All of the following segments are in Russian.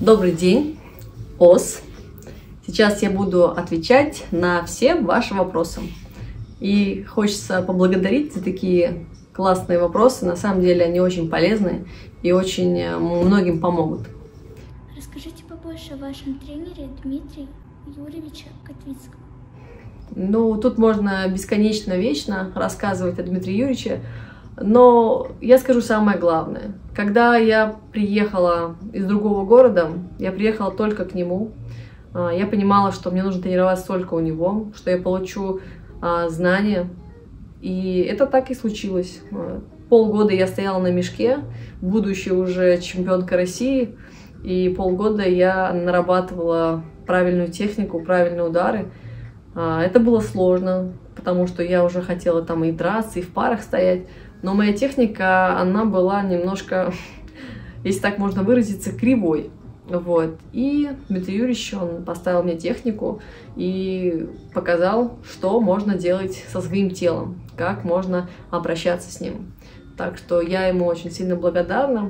Добрый день, ОС. Сейчас я буду отвечать на все ваши вопросы. И хочется поблагодарить за такие классные вопросы. На самом деле они очень полезные и очень многим помогут. Расскажите побольше о вашем тренере Дмитрия Юрьевича Котвицком. Ну, тут можно бесконечно, вечно рассказывать о Дмитрии Юрьевиче, но я скажу самое главное. Когда я приехала из другого города, я приехала только к нему. Я понимала, что мне нужно тренироваться только у него, что я получу знания. И это так и случилось. Полгода я стояла на мешке, будущая уже чемпионка России, и полгода я нарабатывала правильную технику, правильные удары. Это было сложно, потому что я уже хотела там и драться, и в парах стоять. Но моя техника, она была немножко, если так можно выразиться, кривой. Вот. И Дмитрий Юрьевич, он поставил мне технику и показал, что можно делать со своим телом, как можно обращаться с ним. Так что я ему очень сильно благодарна.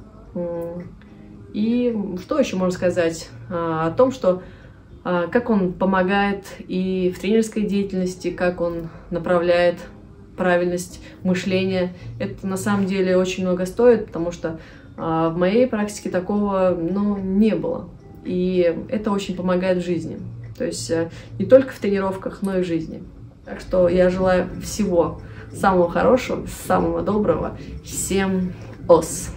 И что еще можно сказать о том, что как он помогает и в тренерской деятельности, как он направляет правильность мышления. Это на самом деле очень много стоит, потому что в моей практике такого не было. И это очень помогает в жизни. То есть не только в тренировках, но и в жизни. Так что я желаю всего самого хорошего, самого доброго. Всем ос!